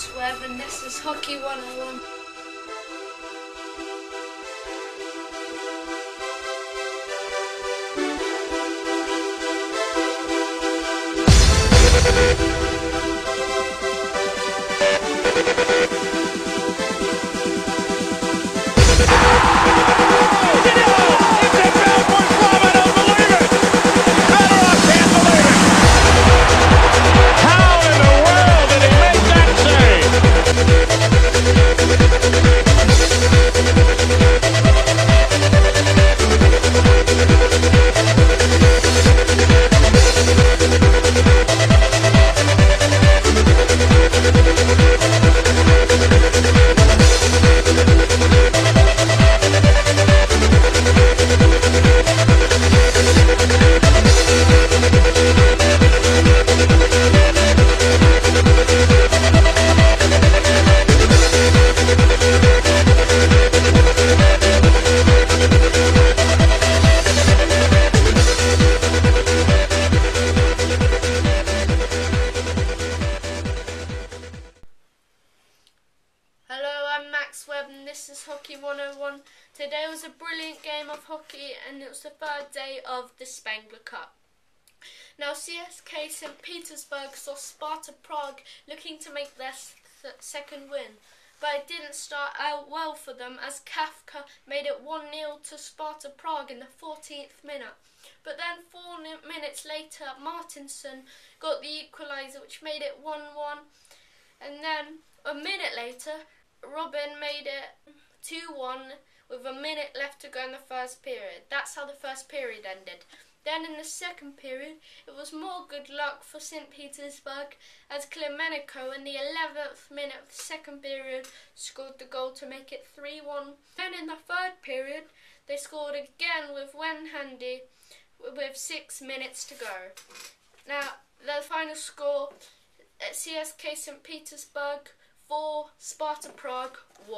Max Webb and this is Hockey 101. Max Webb and this is Hockey 101. Today was a brilliant game of hockey and it was the third day of the Spengler Cup. Now CSK St. Petersburg saw Sparta Prague looking to make their second win, but it didn't start out well for them as Kafka made it 1-0 to Sparta Prague in the 14th minute. But then 4 minutes later Martinsson got the equaliser which made it 1-1, and then a minute later Robin made it 2-1 with a minute left to go in the first period. That's how the first period ended. Then in the second period, it was more good luck for St. Petersburg as Klemenko in the 11th minute of the second period scored the goal to make it 3-1. Then in the third period, they scored again with Wenhandi with 6 minutes to go. Now, the final score at CSK St. Petersburg 4, Sparta Prague 1.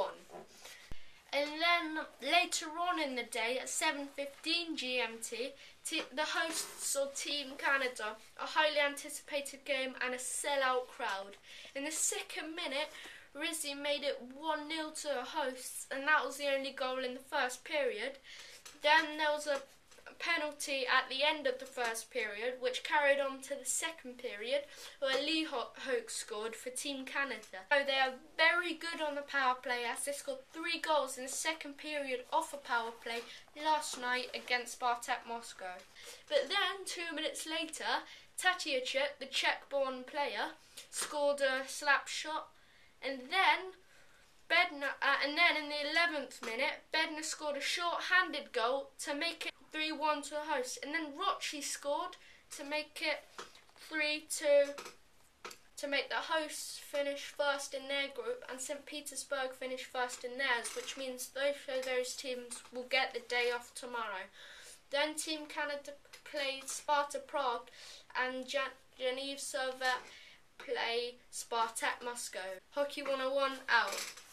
And then later on in the day at 7:15 GMT, the hosts saw Team Canada, a highly anticipated game and a sellout crowd. In the second minute, Rizzi made it 1-0 to the hosts, and that was the only goal in the first period. Then there was a penalty at the end of the first period, which carried on to the second period, where Lee Hoke scored for Team Canada. So they are very good on the power play as they scored 3 goals in the second period off a power play last night against Spartak Moscow. But then 2 minutes later, Tatiachuk, the Czech-born player, scored a slap shot, and then in the 11th minute, Bednar scored a short-handed goal to make it 3-1 to the hosts, and then Rocci scored to make it 3-2 to make the hosts finish first in their group and St. Petersburg finish first in theirs, which means those teams will get the day off tomorrow. Then Team Canada played Sparta Prague and Genevieve Servette play Spartak Moscow. Hockey 101 out.